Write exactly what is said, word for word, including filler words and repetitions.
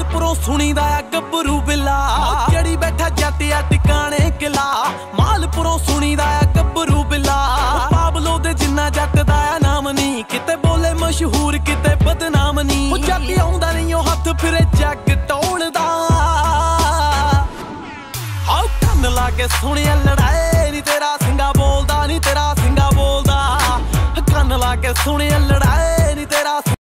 ਮਾਲਪੁਰੋਂ ਸੁਣੀਦਾ ਆ ਗੱਭਰੂ ਬਿੱਲਾ ਜਿਹੜੀ ਬੈਠਾ ਜੱਟ ਆ ਟਿਕਾਣੇ ਕਿਲਾ। ਮਾਲਪੁਰੋਂ ਸੁਣੀਦਾ ਆ ਗੱਭਰੂ ਬਿੱਲਾ ਪਾਬਲੋ ਦੇ ਜਿੰਨਾ ਜੱਟ ਦਾ ਆ ਨਾਮ ਨੀ ਕਿਤੇ ਬੋਲੇ ਮਸ਼ਹੂਰ ਕਿਤੇ ਬਦਨਾਮ ਨੀ। ਉਹ ਜੱਟ ਆਉਂਦਾ ਨਹੀਂ ਉਹ ਹੱਥ ਫਿਰੇ ਜੱਗ ਟੋਲਦਾ ਹਾਉ ਕੰਨ ਲਾ ਕੇ ਸੁਣਿਆ ਲੜਾਏ ਨੀ ਤੇਰਾ ਸਿੰਘਾ ਬੋਲਦਾ ਨੀ ਤੇਰਾ ਸਿੰਘਾ ਬੋਲਦਾ ਕੰਨ ਲਾ ਕੇ ਸੁਣਿਆ ਲੜਾਏ